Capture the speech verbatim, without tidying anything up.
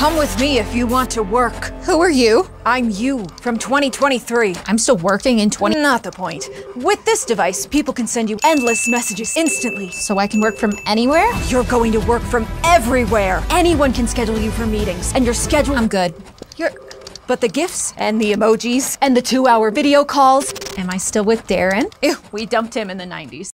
Come with me if you want to work. Who are you? I'm you from twenty twenty-three. I'm still working in twenty- Not the point. With this device, people can send you endless messages instantly. So I can work from anywhere? You're going to work from everywhere. Anyone can schedule you for meetings, and your schedule- I'm good. You're- But the gifts, and the emojis, and the two-hour video calls. Am I still with Darren? Ew, we dumped him in the nineties.